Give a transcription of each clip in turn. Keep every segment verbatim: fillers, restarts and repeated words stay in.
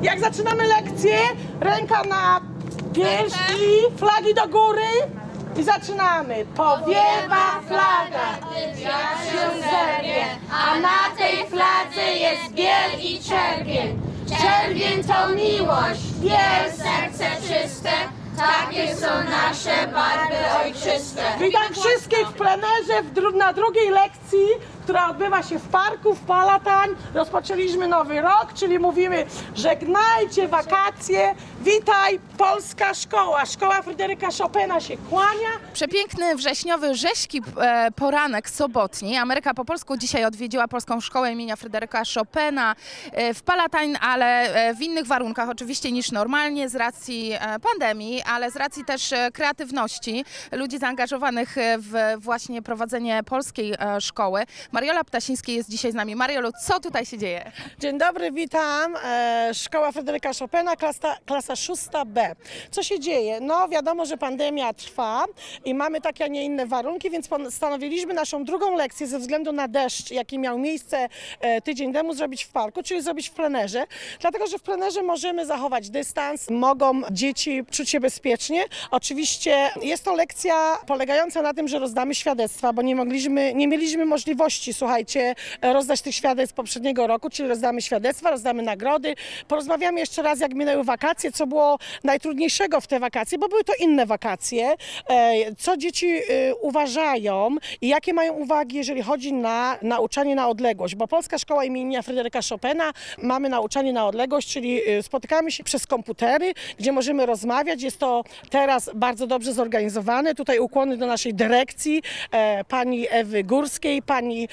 Jak zaczynamy lekcję, ręka na piersi, flagi do góry i zaczynamy. Powiewa flaga, gdy wiatr się zerwie, a na tej fladze jest biel i czerwień. Czerwień to miłość, biel serce czyste, takie są nasze barwy ojczyste. Witam wszystkich w plenerze w dru na drugiej lekcji, która odbywa się w parku w Palatań. Rozpoczęliśmy nowy rok, czyli mówimy żegnajcie wakacje, witaj polska szkoła. Szkoła Fryderyka Chopina się kłania. Przepiękny wrześniowy rześki e, poranek sobotni. Ameryka po polsku dzisiaj odwiedziła Polską Szkołę imienia Fryderyka Chopina e, w Palatań, ale e, w innych warunkach oczywiście niż normalnie z racji e, pandemii, ale z racji też e, kreatywności ludzi zaangażowanych w właśnie prowadzenie polskiej e, szkoły. Mariola Ptasińska jest dzisiaj z nami. Mariolu, co tutaj się dzieje? Dzień dobry, witam. E, Szkoła Fryderyka Chopina, klasa, klasa szósta B. Co się dzieje? No wiadomo, że pandemia trwa i mamy takie, a nie inne warunki, więc postanowiliśmy naszą drugą lekcję ze względu na deszcz, jaki miał miejsce e, tydzień temu, zrobić w parku, czyli zrobić w plenerze. Dlatego, że w plenerze możemy zachować dystans, mogą dzieci czuć się bezpiecznie. Oczywiście jest to lekcja polegająca na tym, że rozdamy świadectwa, bo nie mogliśmy, nie mieliśmy możliwości, słuchajcie, rozdać tych świadectw poprzedniego roku, czyli rozdamy świadectwa, rozdamy nagrody. Porozmawiamy jeszcze raz, jak minęły wakacje, co było najtrudniejszego w te wakacje, bo były to inne wakacje, co dzieci uważają i jakie mają uwagi, jeżeli chodzi na nauczanie na odległość, bo Polska Szkoła imienia Fryderyka Chopina mamy nauczanie na odległość, czyli spotykamy się przez komputery, gdzie możemy rozmawiać. Jest to teraz bardzo dobrze zorganizowane. Tutaj ukłony do naszej dyrekcji, pani Ewy Górskiej, pani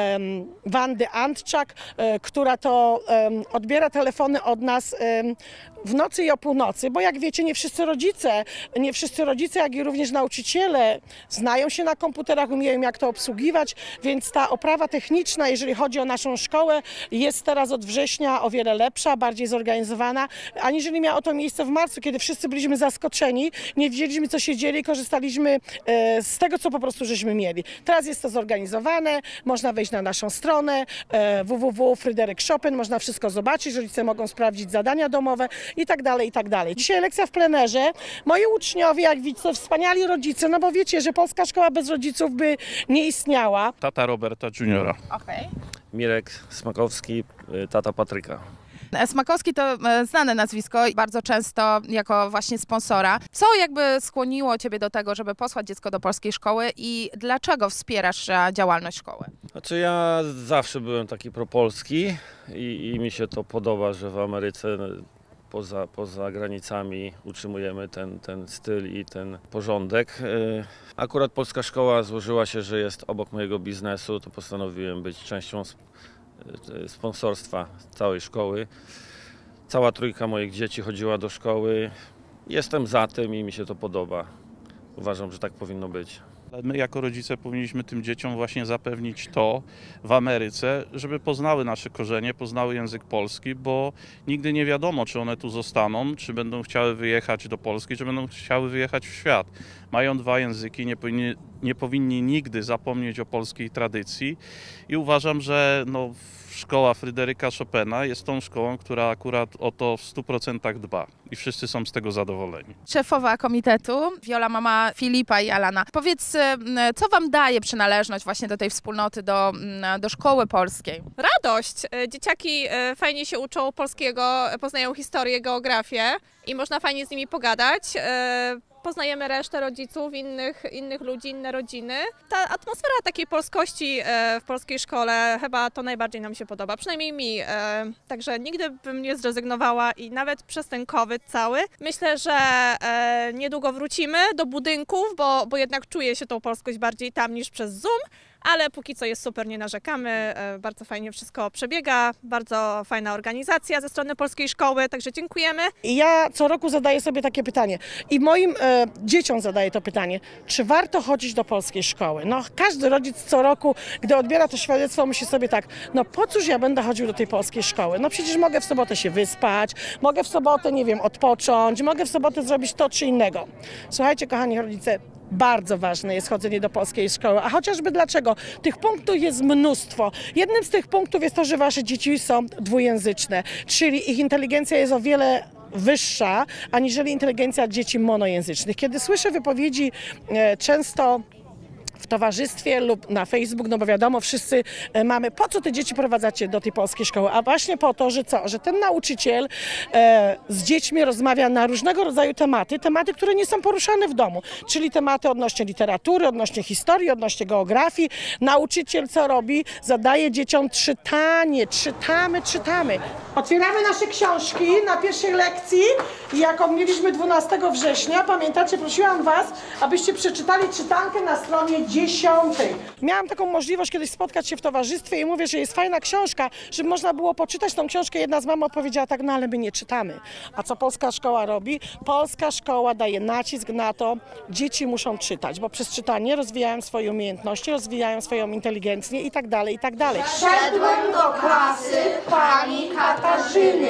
Wandy Antczak, która to odbiera telefony od nas w nocy i o północy, bo jak wiecie, nie wszyscy rodzice, nie wszyscy rodzice, jak i również nauczyciele znają się na komputerach, umieją jak to obsługiwać, więc ta oprawa techniczna, jeżeli chodzi o naszą szkołę, jest teraz od września o wiele lepsza, bardziej zorganizowana, aniżeli miało to miejsce w marcu, kiedy wszyscy byliśmy zaskoczeni, nie wiedzieliśmy, co się dzieje i korzystaliśmy z tego, co po prostu żeśmy mieli. Teraz jest to zorganizowane, można wejść na naszą stronę w w w kropka Fryderyk Chopin, można wszystko zobaczyć, rodzice mogą sprawdzić zadania domowe i tak dalej, i tak dalej. Dzisiaj lekcja w plenerze. Moi uczniowie, jak widzicie, wspaniali rodzice, no bo wiecie, że Polska Szkoła bez rodziców by nie istniała. Tata Roberta juniora. Okay. Mirek Smakowski, tata Patryka. Smakowski to znane nazwisko, bardzo często jako właśnie sponsora. Co jakby skłoniło Ciebie do tego, żeby posłać dziecko do polskiej szkoły i dlaczego wspierasz działalność szkoły? Znaczy ja zawsze byłem taki propolski i, i mi się to podoba, że w Ameryce poza, poza granicami utrzymujemy ten, ten styl i ten porządek. Akurat polska szkoła złożyła się, że jest obok mojego biznesu, to postanowiłem być częścią sponsorstwa całej szkoły. Cała trójka moich dzieci chodziła do szkoły. Jestem za tym i mi się to podoba. Uważam, że tak powinno być. My jako rodzice powinniśmy tym dzieciom właśnie zapewnić to w Ameryce, żeby poznały nasze korzenie, poznały język polski, bo nigdy nie wiadomo, czy one tu zostaną, czy będą chciały wyjechać do Polski, czy będą chciały wyjechać w świat. Mają dwa języki, nie powinni, nie powinni nigdy zapomnieć o polskiej tradycji i uważam, że no, szkoła Fryderyka Chopina jest tą szkołą, która akurat o to w stu procentach dba i wszyscy są z tego zadowoleni. Szefowa komitetu, Wiola, mama Filipa i Alana. Powiedz, co Wam daje przynależność właśnie do tej wspólnoty, do, do szkoły polskiej? Radość. Dzieciaki fajnie się uczą polskiego, poznają historię, geografię i można fajnie z nimi pogadać. Poznajemy resztę rodziców, innych, innych ludzi, inne rodziny. Ta atmosfera takiej polskości w polskiej szkole chyba to najbardziej nam się podoba, przynajmniej mi. Także nigdy bym nie zrezygnowała i nawet przez ten COVID cały. Myślę, że niedługo wrócimy do budynków, bo, bo jednak czuję się tą polskość bardziej tam niż przez Zoom. Ale póki co jest super, nie narzekamy, bardzo fajnie wszystko przebiega, bardzo fajna organizacja ze strony polskiej szkoły, także dziękujemy. I ja co roku zadaję sobie takie pytanie i moim e, dzieciom zadaję to pytanie, czy warto chodzić do polskiej szkoły? No każdy rodzic co roku, gdy odbiera to świadectwo, myśli sobie tak, no po cóż ja będę chodził do tej polskiej szkoły? No przecież mogę w sobotę się wyspać, mogę w sobotę, nie wiem, odpocząć, mogę w sobotę zrobić to czy innego. Słuchajcie, kochani rodzice, bardzo ważne jest chodzenie do polskiej szkoły. A chociażby dlaczego? Tych punktów jest mnóstwo. Jednym z tych punktów jest to, że wasze dzieci są dwujęzyczne, czyli ich inteligencja jest o wiele wyższa, aniżeli inteligencja dzieci monojęzycznych. Kiedy słyszę wypowiedzi e, często w towarzystwie lub na Facebook, no bo wiadomo, wszyscy mamy, po co te dzieci prowadzacie do tej polskiej szkoły? A właśnie po to, że co? Że ten nauczyciel e, z dziećmi rozmawia na różnego rodzaju tematy, tematy, które nie są poruszane w domu, czyli tematy odnośnie literatury, odnośnie historii, odnośnie geografii. Nauczyciel co robi? Zadaje dzieciom czytanie, czytamy, czytamy. Otwieramy nasze książki na pierwszej lekcji i jaką mieliśmy dwunastego września, pamiętacie, prosiłam was, abyście przeczytali czytankę na stronie dziesiątej. Miałam taką możliwość kiedyś spotkać się w towarzystwie i mówię, że jest fajna książka, żeby można było poczytać tą książkę. Jedna z mam odpowiedziała tak, no ale my nie czytamy. A co polska szkoła robi? Polska szkoła daje nacisk na to, dzieci muszą czytać, bo przez czytanie rozwijają swoje umiejętności, rozwijają swoją inteligencję i tak dalej, i tak dalej. Szedłem do klasy pani Katarzyny,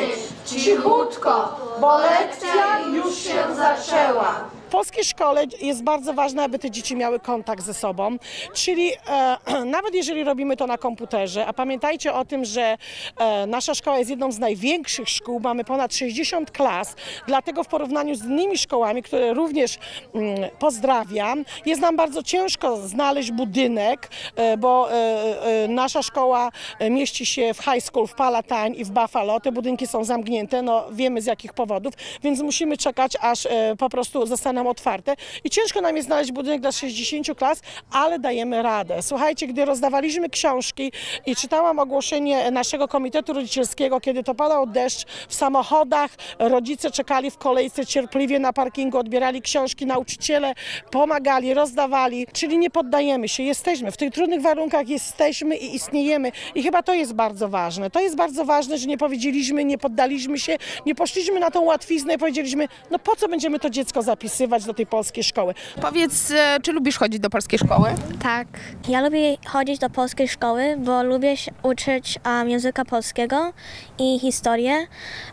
cichutko, bo lekcja już się zaczęła. W polskiej szkole jest bardzo ważne, aby te dzieci miały kontakt ze sobą, czyli e, nawet jeżeli robimy to na komputerze, a pamiętajcie o tym, że e, nasza szkoła jest jedną z największych szkół, mamy ponad sześćdziesiąt klas, dlatego w porównaniu z innymi szkołami, które również mm, pozdrawiam, jest nam bardzo ciężko znaleźć budynek, e, bo e, e, nasza szkoła mieści się w High School w Palatine i w Buffalo, te budynki są zamknięte, no wiemy z jakich powodów, więc musimy czekać, aż e, po prostu zostaną otwarte i ciężko nam jest znaleźć budynek dla sześćdziesięciu klas, ale dajemy radę. Słuchajcie, gdy rozdawaliśmy książki i czytałam ogłoszenie naszego komitetu rodzicielskiego, kiedy to padał deszcz w samochodach, rodzice czekali w kolejce cierpliwie na parkingu, odbierali książki, nauczyciele pomagali, rozdawali, czyli nie poddajemy się, jesteśmy w tych trudnych warunkach, jesteśmy i istniejemy i chyba to jest bardzo ważne. To jest bardzo ważne, że nie powiedzieliśmy, nie poddaliśmy się, nie poszliśmy na tą łatwiznę i powiedzieliśmy, no po co będziemy to dziecko zapisywać do tej polskiej szkoły. Powiedz, e, czy lubisz chodzić do polskiej szkoły? Tak. Ja lubię chodzić do polskiej szkoły, bo lubię się uczyć um, języka polskiego i historię,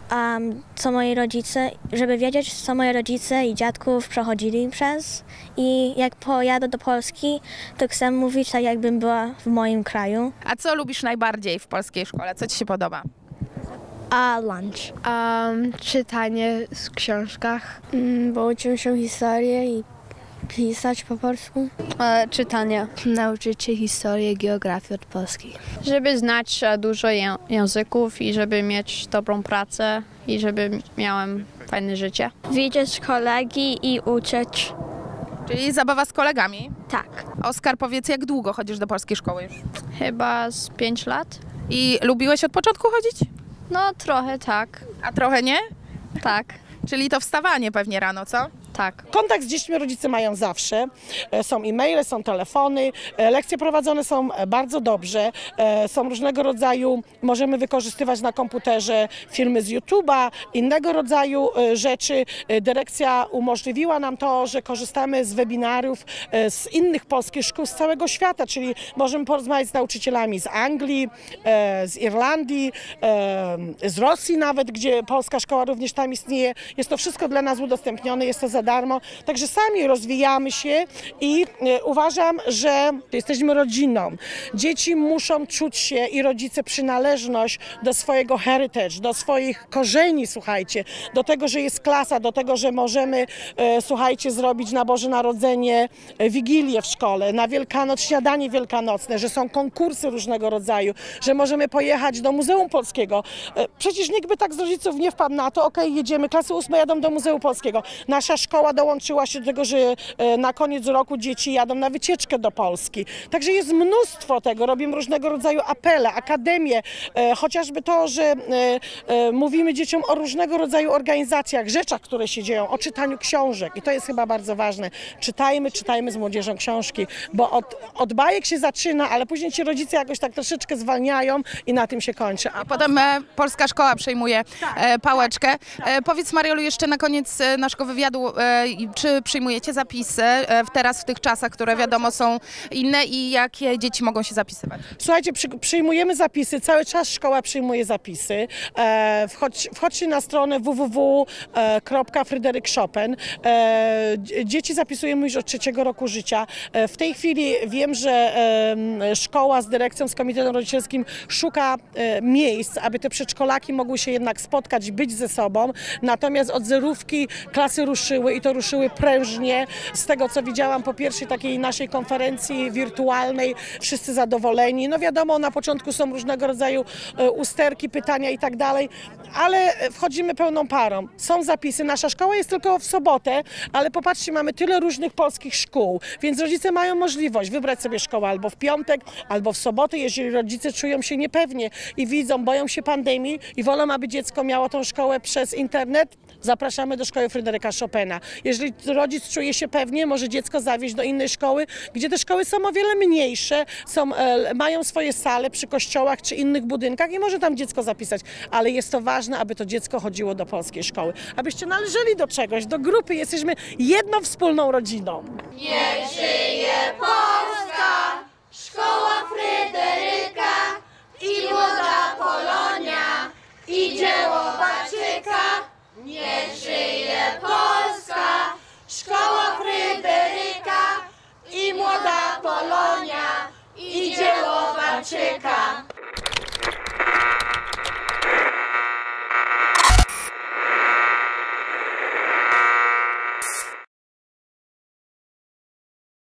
um, co moi rodzice, żeby wiedzieć, co moi rodzice i dziadków przechodzili przez. I jak pojadę do Polski, to chcę mówić tak, jakbym była w moim kraju. A co lubisz najbardziej w polskiej szkole? Co ci się podoba? A lunch. Um, czytanie w książkach, mm, bo uczymy się historię i pisać po polsku. E, czytanie. Nauczyć się historii i geografii od polskiej. Żeby znać e, dużo ję- języków i żeby mieć dobrą pracę i żeby miałem fajne życie. Widzieć kolegi i uczyć. Czyli zabawa z kolegami? Tak. Oskar, powiedz, jak długo chodzisz do polskiej szkoły już? Chyba z pięć lat. I lubiłeś od początku chodzić? No trochę tak, A trochę nie? tak, Czyli to wstawanie pewnie rano, co? tak. Kontakt z dziećmi rodzice mają zawsze. E, Są e-maile, są telefony, e, lekcje prowadzone są e, bardzo dobrze, e, są różnego rodzaju, możemy wykorzystywać na komputerze filmy z YouTube'a, innego rodzaju e, rzeczy. E, Dyrekcja umożliwiła nam to, że korzystamy z webinariów e, z innych polskich szkół z całego świata, czyli możemy porozmawiać z nauczycielami z Anglii, e, z Irlandii, e, z Rosji nawet, gdzie polska szkoła również tam istnieje. Jest to wszystko dla nas udostępnione, jest to za darmo, także sami rozwijamy się i e, uważam, że jesteśmy rodziną. Dzieci muszą czuć się i rodzice przynależność do swojego heritage, do swoich korzeni, słuchajcie, do tego, że jest klasa, do tego, że możemy, e, słuchajcie, zrobić na Boże Narodzenie e, wigilię w szkole, na Wielkanoc śniadanie wielkanocne, że są konkursy różnego rodzaju, że możemy pojechać do Muzeum Polskiego. E, przecież nikt by tak z rodziców nie wpadł na to, okej, jedziemy, klasy ósme jadą do Muzeum Polskiego. Nasza szkoła dołączyła się do tego, że e, na koniec roku dzieci jadą na wycieczkę do Polski. Także jest mnóstwo tego, robimy różnego rodzaju apele, akademie, e, chociażby to, że e, e, mówimy dzieciom o różnego rodzaju organizacjach, rzeczach, które się dzieją, o czytaniu książek i to jest chyba bardzo ważne. Czytajmy, czytajmy z młodzieżą książki, bo od, od bajek się zaczyna, ale później ci rodzice jakoś tak troszeczkę zwalniają i na tym się kończy. A Potem e, polska szkoła przejmuje e, pałeczkę. E, powiedz, Mariolu, jeszcze na koniec e, naszego wywiadu, e, czy przyjmujecie zapisy e, w teraz w tych czasach, które wiadomo są inne i jakie dzieci mogą się zapisywać? Słuchajcie, przy, przyjmujemy zapisy, cały czas szkoła przyjmuje zapisy. E, wchodź, wchodźcie na stronę w w w kropka Fryderyk Chopin. E, dzieci zapisujemy już od trzeciego roku życia. E, w tej chwili wiem, że e, szkoła z dyrekcją, z komitetem rodzicielskim szuka e, miejsc, aby te przedszkolaki mogły się jednak spotkać, być ze sobą. Natomiast od zerówki klasy ruszyły i to ruszyły prężnie. Z tego, co widziałam po pierwszej takiej naszej konferencji wirtualnej, wszyscy zadowoleni. No wiadomo, na początku są różnego rodzaju e, usterki, pytania i tak dalej, ale wchodzimy pełną parą. Są zapisy, nasza szkoła jest tylko w sobotę, ale popatrzcie, mamy tyle różnych polskich szkół, więc rodzice mają możliwość wybrać sobie szkołę albo w piątek, albo w sobotę, jeżeli rodzice czują się niepewnie i widzą, boją się pandemii i wolą, aby dziecko miało tą szkołę przez internet, zapraszamy do szkoły Fryderyka Chopina. Jeżeli rodzic czuje się pewnie, może dziecko zawieźć do innej szkoły, gdzie te szkoły są o wiele mniejsze, są, e, mają swoje sale przy kościołach czy innych budynkach i może tam dziecko zapisać, ale jest to ważne, aby to dziecko chodziło do polskiej szkoły, abyście należeli do czegoś, do grupy, jesteśmy jedną wspólną rodziną. Niech żyje Polska, szkoła Fryderyka i młoda Polonia i dzieło Baczyka. Niech żyje Polska, szkoła Fryderyka i młoda Polonia i dzieło Baczyka.